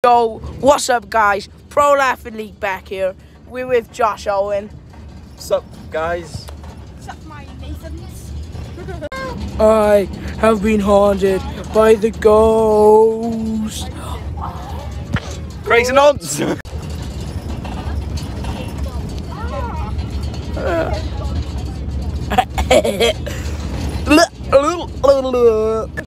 go. What's up, guys? Pro Laughing League back here. We're with Josh Owen. What's up, guys? What's up, my Nathans? I have been haunted by the ghost. Crazy nonce!